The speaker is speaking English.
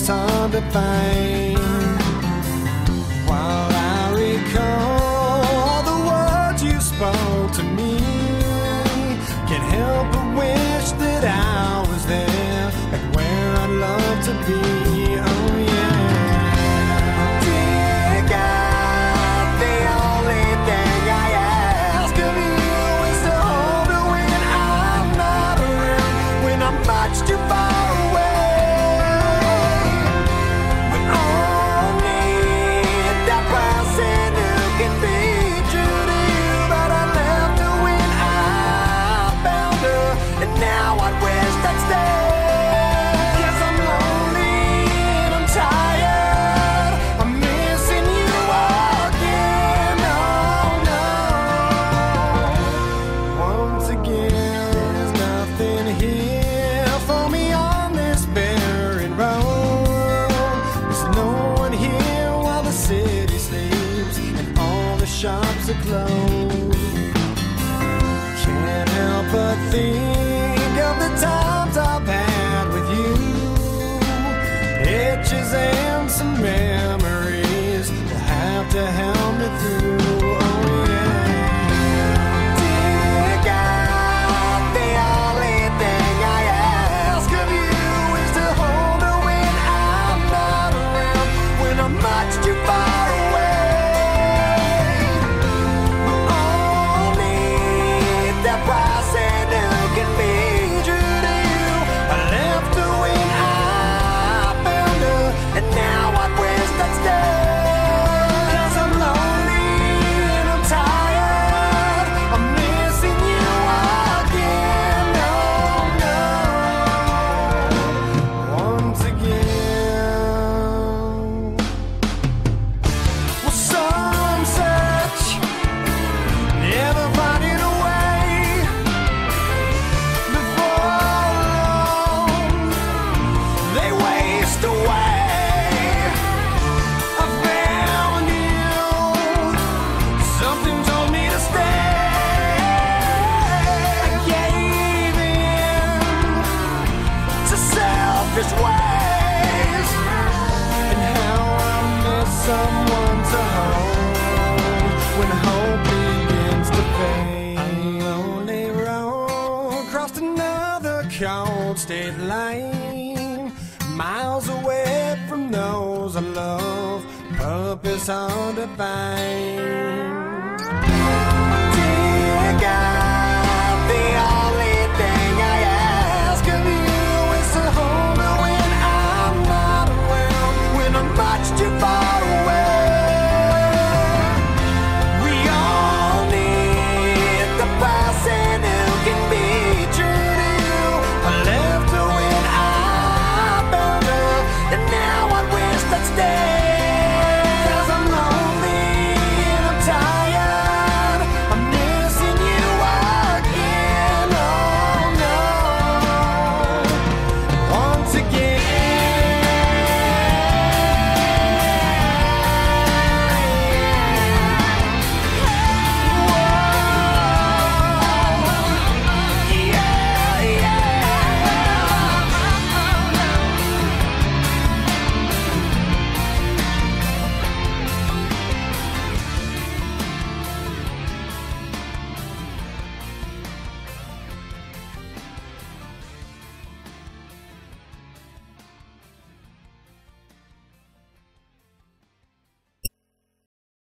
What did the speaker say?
purpose hard to find. While I recall the words you spoke to me, can't help but wish that I was there, like where I'd love to be. Oh yeah. Dear God, the only thing I ask of you is to hold me when I'm not around, when I'm much too far away. We all need that person who can be true to you, but I left her when I found her, and now I wish I'd stay. 'Cause I'm lonely and I'm tired, I'm missing you again. Oh no. Once again, there's nothing here for me on this barren road. There's no one here while the city sleeps and all the shops are closed. Can't help but think of the times I've had with you, itches and some memories will have to help me through. Oh yeah. Dear God, the only thing I ask of you is to hold her when I'm not around, when I'm much too far away. We all need that person who can be true to you. I left her when I found her, and now I wish I'd stay. 'Cause I'm lonely and I'm tired, I'm missing you again. Oh no. Once again. Well, some search, never finding a way. Before long, they waste away. I found you, something told me to stay. I gave in to selfish ways, and how I miss someone to hold when hope begins to fade. Lonely road, crossed another cold state line, miles away from those I love, purpose hard to find.